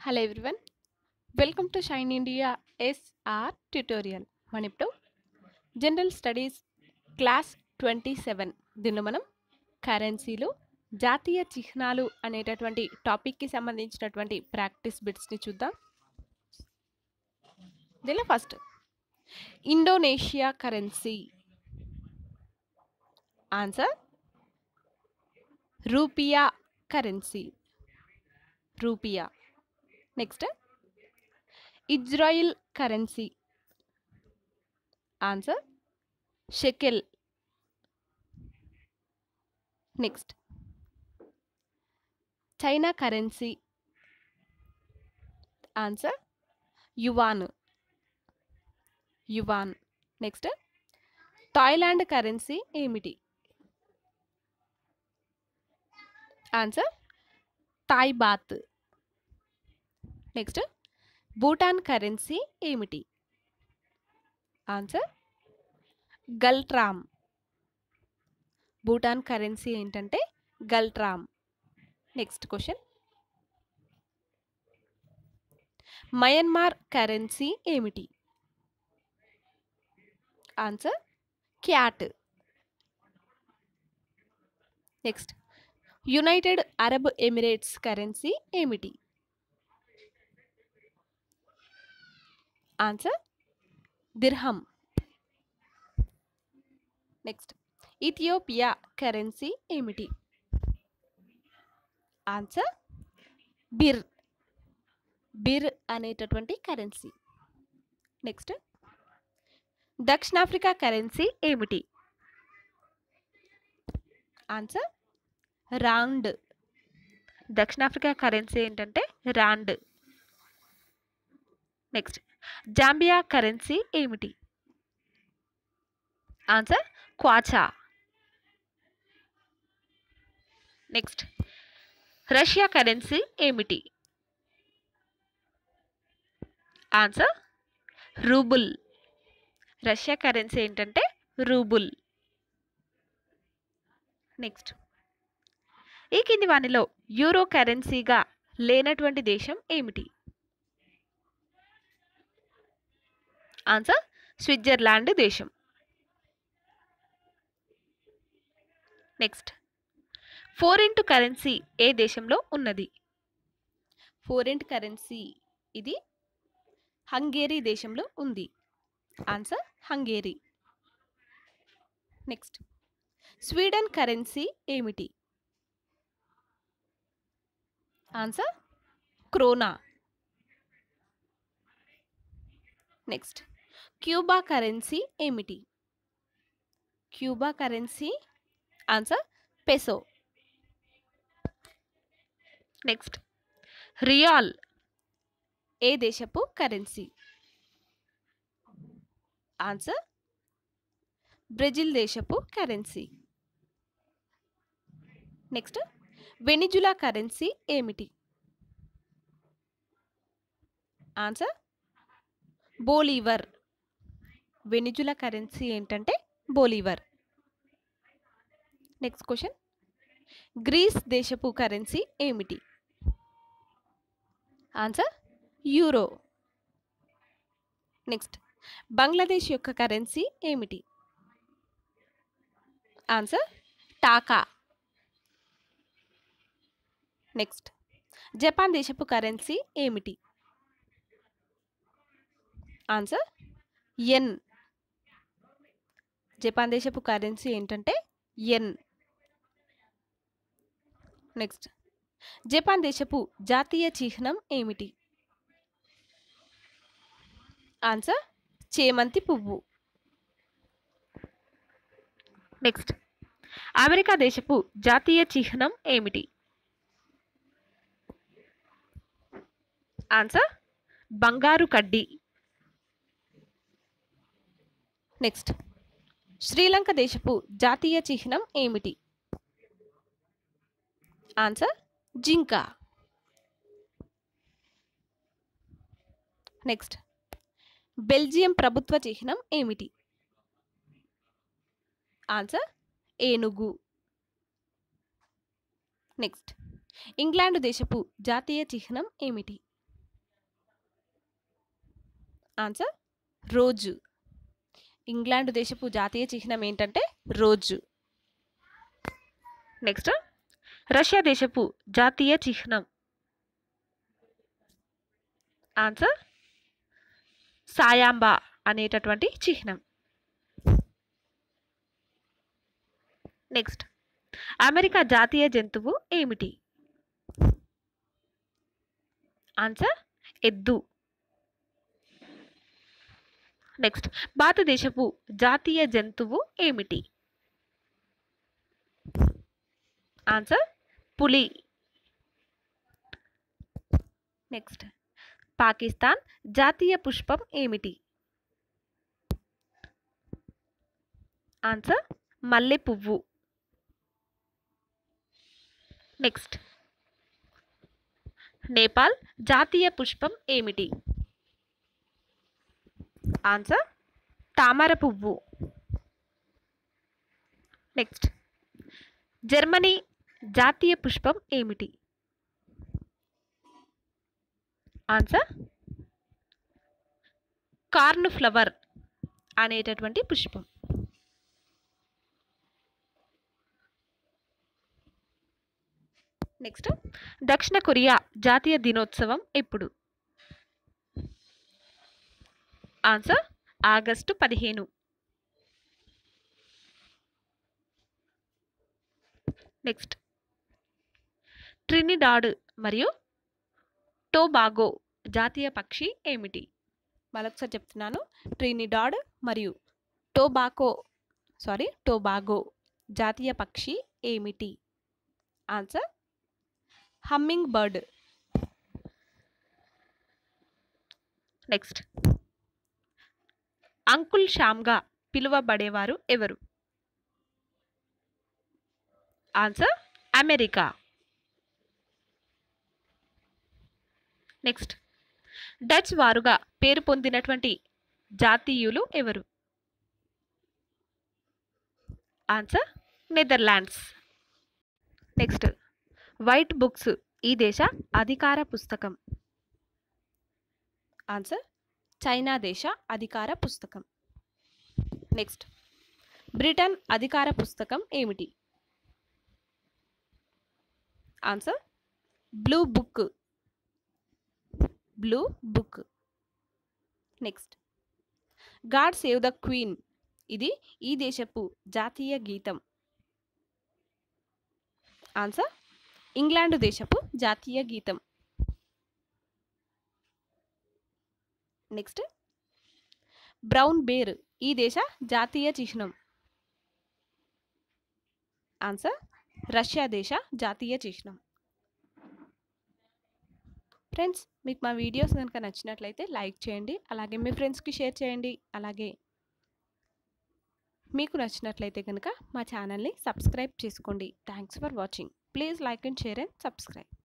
Hello everyone, welcome to Shine India SR tutorial. మనం ఇప్పుడు general studies class 27 దీనిలో మనం కరెన్సీలు, జాతీయ చిహ్నాలు అనేటటువంటి టాపిక్కి సంబంధించినటువంటి ప్రాక్టీస్ బిట్స్ని చూద్దాం. దీనిలో first Indonesia currency. Answer rupiah currency, rupiah. Next Israel currency. Answer shekel. Next China currency. Answer yuan, yuan. Next Thailand currency ఏమిటి? Answer Thai baht. Next Bhutan currency ఏమిటి? ఆన్సర్ గల్ట్రామ్. భూటాన్ కరెన్సీ ఏంటంటే ngultrum. Next question, Myanmar currency ఏమిటి? Answer kyat. Next United Arab Emirates currency ఏమిటి? Answer dirham. Next Ethiopia currency ఏమిటి? Answer birr, birr అనేటటువంటి currency. Next దక్షిణాఫ్రికా currency ఏమిటి? Answer rand. దక్షిణాఫ్రికా currency ఏంటంటే రాండ్. నెక్స్ట్ జాంబియా కరెన్సీ ఏమిటి? Answer kwacha. Next Russia currency ఏమిటి? Answer rouble. రష్యా కరెన్సీ ఏంటంటే రూబుల్. నెక్స్ట్ ఈ కింది వానిలో యూరో కరెన్సీగా లేనటువంటి దేశం ఏమిటి? ఆన్సర్ స్విట్జర్లాండ్ దేశం. నెక్స్ట్ ఫోరెంట్ కరెన్సీ ఏ దేశంలో ఉన్నది? ఫోరెంట్ కరెన్సీ ఇది హంగేరీ దేశంలో ఉంది. Answer Hungary. Next Sweden currency ఏమిటి? Answer krona. Next Cuba currency ఏమిటి? Cuba currency answer peso. Next real ఏ దేశపు కరెన్సీ? ఆన్సర్ బ్రెజిల్ దేశపు కరెన్సీ. నెక్స్ట్ వెనిజులా కరెన్సీ ఏమిటి? Answer bolivar. వెనిజులా కరెన్సీ ఏంటంటే బోలీవర్. నెక్స్ట్ క్వశ్చన్, గ్రీస్ దేశపు currency ఏమిటి? Answer euro. Next Bangladesh యొక్క కరెన్సీ ఏమిటి? ఆన్సర్ టాకా. నెక్స్ట్ జపాన్ దేశపు కరెన్సీ ఏమిటి? Answer yen. జపాన్ దేశపు కరెన్సీ ఏంటంటే యెన్. నెక్స్ట్ జపాన్ దేశపు జాతీయ చిహ్నం ఏమిటి? ఆన్సర్ చేమంతి పువ్వు. నెక్స్ట్ అమెరికా దేశపు జాతీయ చిహ్నం ఏమిటి? ఆన్సర్ బంగారు కడ్డీ. నెక్స్ట్ శ్రీలంక దేశపు జాతీయ చిహ్నం ఏమిటి? ఆన్సర్ జింక. నెక్స్ట్ బెల్జియం ప్రభుత్వ చిహ్నం ఏమిటి? ఆన్సర్ ఏనుగు. నెక్స్ట్ ఇంగ్లాండ్ దేశపు జాతీయ చిహ్నం ఏమిటి? ఆన్సర్ రోజు. ఇంగ్లాండ్ దేశపు జాతీయ చిహ్నం ఏంటంటే రోజు. నెక్స్ట్ రష్యా దేశపు జాతీయ చిహ్నం ఆన్సర్ సాయాంబా అనేటటువంటి చిహ్నం. నెక్స్ట్ అమెరికా జాతీయ జంతువు ఏమిటి? ఆన్సర్ ఎద్దు. నెక్స్ట్ భారతదేశపు జాతీయ జంతువు ఏమిటి? ఆన్సర్ పులి. నెక్స్ట్ పాకిస్తాన్ జాతీయ పుష్పం ఏమిటి? ఆన్సర్ మల్లె పువ్వు. నెక్స్ట్ నేపాల్ జాతీయ పుష్పం ఏమిటి? ఆన్సర్ తామర పువ్వు. నెక్స్ట్ జర్మనీ జాతీయ పుష్పం ఏమిటి? ఆన్సర్ కార్న్ ఫ్లవర్ అనేటటువంటి పుష్పం. నెక్స్ట్ దక్షిణ కొరియా జాతీయ దినోత్సవం ఎప్పుడు? Answer August 15. నెక్స్ట్ ట్రినిడాడ్ మరియు టోబాగో జాతీయ పక్షి ఏమిటి? మరొకసారి చెప్తున్నాను. ట్రినిడాడ్ మరియు టోబాగో జాతీయ పక్షి ఏమిటి? Answer hummingbird. Next uncle శ్యామ్గా పిలువబడేవారు ఎవరు? Answer America. నెక్స్ట్ డచ్ వారుగా పేరు పొందినటువంటి జాతీయులు ఎవరు? Answer Netherlands. Next white books ఈ దేశ అధికార పుస్తకం? ఆన్సర్ చైనా దేశ అధికార పుస్తకం. నెక్స్ట్ బ్రిటన్ అధికార పుస్తకం ఏమిటి? Answer blue book. Next God save the queen ఇది ఈ దేశపు జాతీయ గీతం? ఆన్సర్ ఇంగ్లాండ్ దేశపు జాతీయ గీతం. నెక్స్ట్ బ్రౌన్ బేర్ ఈ దేశ జాతీయ చిహ్నం? ఆన్సర్ రష్యా దేశ జాతీయ చిహ్నం. ఫ్రెండ్స్, మీకు మా వీడియోస్ కనుక నచ్చినట్లయితే లైక్ చేయండి, అలాగే మీ ఫ్రెండ్స్కి షేర్ చేయండి. అలాగే మీకు నచ్చినట్లయితే కనుక మా ఛానల్ని సబ్స్క్రైబ్ చేసుకోండి. Thanks for watching. Please like and share and subscribe.